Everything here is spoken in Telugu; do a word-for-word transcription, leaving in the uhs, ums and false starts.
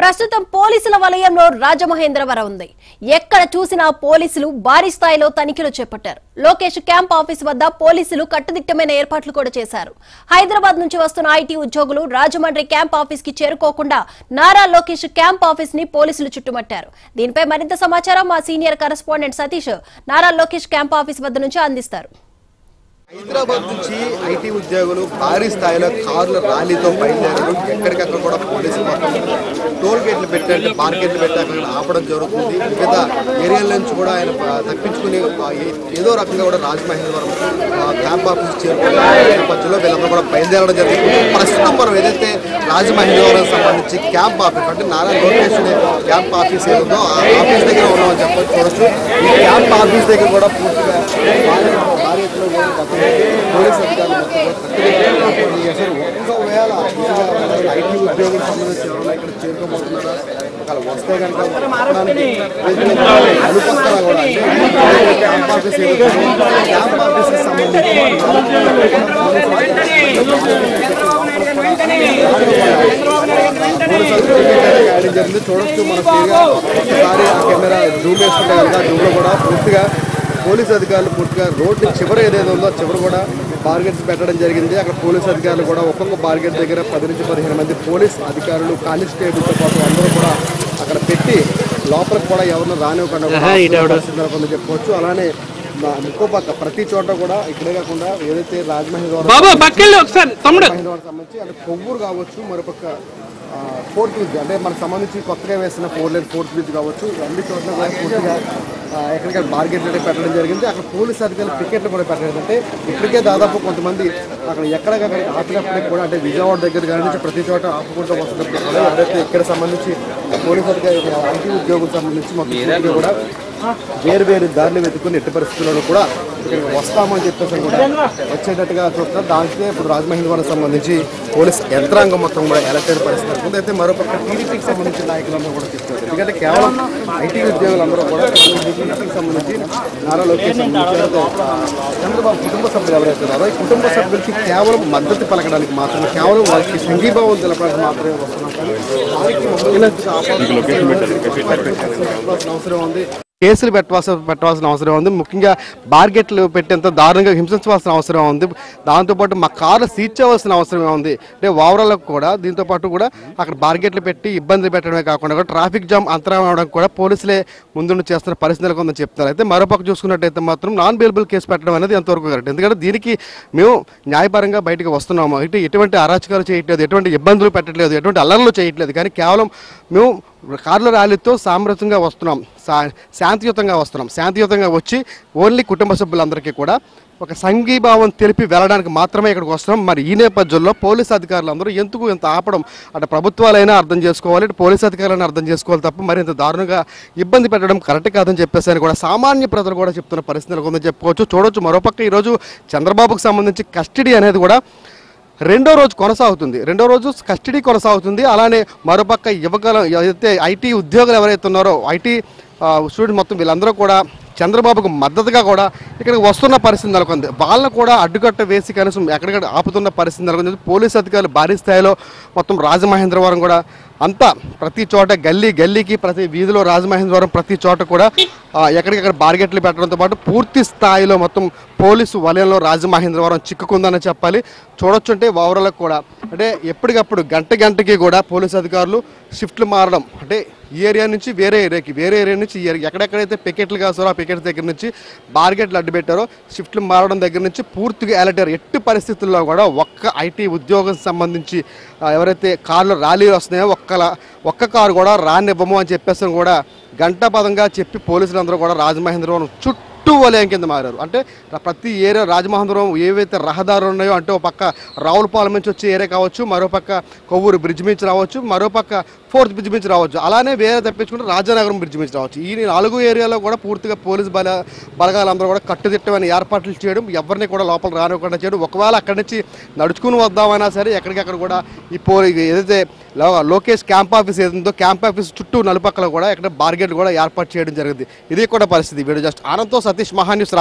ప్రస్తుతం పోలీసుల వలయంలో రాజమహేంద్రవరం ఉంది. ఎక్కడ చూసినా పోలీసులు భారీ స్థాయిలో తనిఖీలు చేపట్టారు. లోకేష్ క్యాంప్ ఆఫీస్ వద్ద పోలీసులు కట్టుదిట్టమైన ఏర్పాట్లు కూడా చేశారు. హైదరాబాద్ నుంచి వస్తున్న ఐటీ ఉద్యోగులు రాజమండ్రి క్యాంప్ ఆఫీస్ కి చేరుకోకుండా నారా లోకేష్ క్యాంప్ ఆఫీస్ ని పోలీసులు చుట్టుముట్టారు. దీనిపై మరింత సమాచారం మా senior correspondent Satish Nara Lokesh camp office వద్ద నుంచి అందిస్తారు. హైదరాబాద్ నుంచి ఐటీ ఉద్యోగులు భారీ స్థాయిలో కార్ల ర్యాలీతో బయలుదేరారు. ఎక్కడికక్కడ కూడా పోలీసులు మొత్తం టోల్ గేట్లు పెట్టండి మార్కెట్లు పెట్టి అక్కడ ఆపడం జరుగుతుంది. వివిధ ఏరియాల నుంచి కూడా ఆయన తప్పించుకుని ఏదో రకంగా కూడా రాజమహేంద్రవరం క్యాంప్ ఆఫీస్ చేరుకునే నేపథ్యంలో వీళ్ళందరూ కూడా బయలుదేరడం జరుగుతుంది. ప్రస్తుతం మనం ఏదైతే రాజమహేంద్రవరం సంబంధించి క్యాంప్ ఆఫీస్ అంటే నారా లోకేష్ క్యాంప్ ఆఫీస్ ఏదో ఆ ఆఫీస్ దగ్గర ఉన్నామని చెప్పచ్చు చూడొచ్చు. ఈ క్యాంప్ ఆఫీస్ దగ్గర కూడా పూర్తిగా భారీ ఎత్తులో పోలీస్ అధికారులు చేశారు. ఒకవేళ ఐటీ ఉద్యోగులకు సంబంధించి ఎవరైనా ఇక్కడ చేరుకోబోతున్నారా ఒకవేళ వస్తే కనుక అనుకుంటున్నా కూడా అంటే క్యాంప్ ఆఫీస్ క్యాంప్ ఆఫీస్కి సంబంధించి జరిగింది చూడొచ్చు. మన ఒకసారి ఆ కెమెరా జూమ్ వేసుకుంటే కనుక జూమ్లో కూడా పూర్తిగా పోలీసు అధికారులు పూర్తిగా రోడ్డు చివరి ఏదైతే ఉందో చివరి కూడా బార్గెట్స్ పెట్టడం జరిగింది. అక్కడ పోలీసు అధికారులు కూడా ఒక్కొక్క బార్గెట్ దగ్గర పది నుంచి పదిహేను మంది పోలీస్ అధికారులు కానిస్టేబుల్తో పాటు అందరూ కూడా అక్కడ పెట్టి లోపలికి కూడా ఎవరిని రానివ్వకుండా నెలకొందని చెప్పుకోవచ్చు. అలానే ఇంకో పక్క ప్రతి చోట కూడా ఇక్కడే కాకుండా ఏదైతే రాజమహేంద్రవరం సంబంధించి అంటే కొవ్వూరు కావచ్చు, మరోపక్క ఫోర్త్ బ్రిడ్జ్ అంటే మనకు సంబంధించి కొత్తగా వేసిన ఫోర్ లైన్ ఫోర్త్ బ్రిడ్జ్ కావచ్చు, అన్ని చోట్ల కూడా పూర్తిగా ఎక్కడికైనా బార్గెట్లు పెట్టడం జరిగింది. అక్కడ పోలీసు అధికారులు టికెట్లు కూడా పెట్టడం అంటే ఇప్పటికే దాదాపు కొంతమంది అక్కడ ఎక్కడికక్కడ ఆపినప్పటికీ కూడా అంటే విజయవాడ దగ్గర కానీ నుంచి ప్రతి చోట ఆపుకుంటూ వస్తున్నప్పుడు కూడా ఎవరైతే ఇక్కడ సంబంధించి పోలీసు అధికారులు ఐటీ ఉద్యోగులకు సంబంధించి మొత్తం కూడా వేరు వేరు దారిని వెతుక్కుని ఎట్టి పరిస్థితుల్లో కూడా ఇక్కడికి వస్తామని చెప్పేసి కూడా వచ్చేటట్టుగా చూస్తున్నారు. దానికే ఇప్పుడు రాజమహేంద్రవరం సంబంధించి పోలీస్ యంత్రాంగం మొత్తం కూడా అలర్ట్ అయిన పరిస్థితి ఉంది. అయితే మరొక టీడీపీకి సంబంధించిన నాయకులందరూ కూడా చెప్తున్నారు. ఎందుకంటే కేవలం ఐటీ ఉద్యోగులందరూ కూడా టీడీపీకి సంబంధించి నారా లోకేష్ చంద్రబాబు కుటుంబ సభ్యులు ఎవరైతే ఉన్నారో ఈ కుటుంబ సభ్యులకి కేవలం మద్దతు పలకడానికి మాత్రమే కేవలం వాళ్ళకి సంఘీభావం తెలపడానికి మాత్రమే వస్తున్నాం. అవసరం ఉంది, కేసులు పెట్టవలసిన పెట్టవలసిన అవసరం ఉంది, ముఖ్యంగా బార్గెట్లు పెట్టేంత దారుణంగా హింసించవలసిన అవసరం ఉంది. దాంతోపాటు మా కార్లు సీజ్ చేయవలసిన అవసరం ఉంది. అంటే ఓవరాల్ కూడా దీంతోపాటు కూడా అక్కడ బార్గెట్లు పెట్టి ఇబ్బందులు పెట్టడమే కాకుండా కూడా ట్రాఫిక్ జామ్ అంతరాయం అవడానికి కూడా పోలీసులే ముందుండి చేస్తున్న పరిస్థితులకు ఉందని చెప్తున్నారు. అయితే మరోపక్క చూసుకున్నట్టయితే మాత్రం నాన్ బెయిలబుల్ కేసు పెట్టడం అనేది ఎంతవరకు కరెక్ట్. ఎందుకంటే దీనికి మేము న్యాయపరంగా బయటకు వస్తున్నాము. ఇటు ఎటువంటి అరాచకాలు చేయట్లేదు, ఎటువంటి ఇబ్బందులు పెట్టట్లేదు, ఎటువంటి అల్లర్లు చేయట్లేదు. కానీ కేవలం మేము కార్ల ర్యాలీతో సామరస్యంగా వస్తున్నాం, శాంతియుతంగా వస్తున్నాం. శాంతియుతంగా వచ్చి ఓన్లీ కుటుంబ సభ్యులందరికీ కూడా ఒక సంఘీభావం తెలిపి వెళ్ళడానికి మాత్రమే ఇక్కడికి వస్తున్నాం. మరి ఈ నేపథ్యంలో పోలీసు అధికారులు అందరూ ఎందుకు ఇంత ఆపడం అంటే ప్రభుత్వాలైనా అర్థం చేసుకోవాలి, ఇటు పోలీసు అధికారులైనా అర్థం చేసుకోవాలి తప్ప మరి ఇంత దారుణంగా ఇబ్బంది పెట్టడం కరెక్ట్ కాదని చెప్పేసి అని కూడా సామాన్య ప్రజలు కూడా చెప్తున్న పరిస్థితులు ఉందని చెప్పుకోవచ్చు. చూడొచ్చు. మరోపక్క ఈరోజు చంద్రబాబుకు సంబంధించి కస్టడీ అనేది కూడా రెండో రోజు కొనసాగుతుంది. రెండో రోజు కస్టడీ కొనసాగుతుంది. అలానే మరోపక్క యువకులు ఏదైతే ఐటీ ఉద్యోగులు ఎవరైతే ఉన్నారో ఐటీ స్టూడెంట్ మొత్తం వీళ్ళందరూ కూడా చంద్రబాబుకు మద్దతుగా కూడా ఇక్కడికి వస్తున్న పరిస్థితి నెలకొంది. వాళ్ళను కూడా అడ్డుకట్ట వేసి కనీసం ఎక్కడికక్కడ ఆపుతున్న పరిస్థితి నెలకొంది. పోలీసు అధికారులు భారీ స్థాయిలో మొత్తం రాజమహేంద్రవరం కూడా అంతా ప్రతి చోట గల్లీ గల్లీకి ప్రతి వీధిలో రాజమహేంద్రవరం ప్రతి చోట కూడా ఎక్కడికక్కడ బార్గెట్లు పెట్టడంతో పాటు పూర్తి స్థాయిలో మొత్తం పోలీసు వలయంలో రాజమహేంద్రవరం చిక్కుకుందని చెప్పాలి. చూడొచ్చుంటే ఓవరాల్ కూడా అంటే ఎప్పటికప్పుడు గంట గంటకి కూడా పోలీసు అధికారులు షిఫ్ట్లు మారడం అంటే ఈ ఏరియా నుంచి వేరే ఏరియాకి వేరే ఏరియా నుంచి ఈ ఏరియా ఎక్కడెక్కడైతే పికెట్లు కాసారో ఆ పికెట్స్ దగ్గర నుంచి బార్గెట్లు అడ్డు పెట్టారో షిఫ్ట్లు మారడం దగ్గర నుంచి పూర్తిగా అలర్ట్ అయ్యారు. ఎట్టి పరిస్థితుల్లో కూడా ఒక్క ఐటీ ఉద్యోగం సంబంధించి ఎవరైతే కార్లు ర్యాలీలు వస్తున్నాయో ఒక్క ఒక్క కారు కూడా రానివ్వము అని చెప్పేసి కూడా గంటాపదంగా చెప్పి పోలీసులందరూ కూడా రాజమహేంద్రవరం చుట్టూ చుట్టూ వలయం కింద మారారు. అంటే ప్రతి ఏరియా రాజమహేంద్రవరం ఏవైతే రహదారులు ఉన్నాయో అంటే ఒక పక్క రావులపాలెం నుంచి వచ్చే ఏరియా కావచ్చు, మరోపక్క కొవ్వూరు బ్రిడ్జ్ నుంచి రావచ్చు, మరోపక్క ఫోర్త్ బ్రిడ్జ్ నుంచి రావచ్చు, అలానే వేరే తప్పించుకుంటే రాజానగరం బ్రిడ్జ్ నుంచి రావచ్చు. ఈ నాలుగు ఏరియాలో కూడా పూర్తిగా పోలీసు బల బలగాలందరూ కూడా కట్టుదిట్టమైన ఏర్పాట్లు చేయడం, ఎవరిని కూడా లోపల రానివ్వకుండా చేయడం. ఒకవేళ అక్కడి నుంచి నడుచుకుని వద్దామైనా సరే ఎక్కడికక్కడ కూడా ఈ పో ఏదైతే లోకేష్ క్యాంప్ ఆఫీస్ ఏదో క్యాంప్ ఆఫీస్ చుట్టూ నలుపక్కల కూడా ఎక్కడ బార్గెట్ కూడా ఏర్పాటు చేయడం జరిగింది. ఇది కూడా పరిస్థితి. వీడియో జస్ట్ ఆనంద్తో సతీష్, మహా న్యూస్.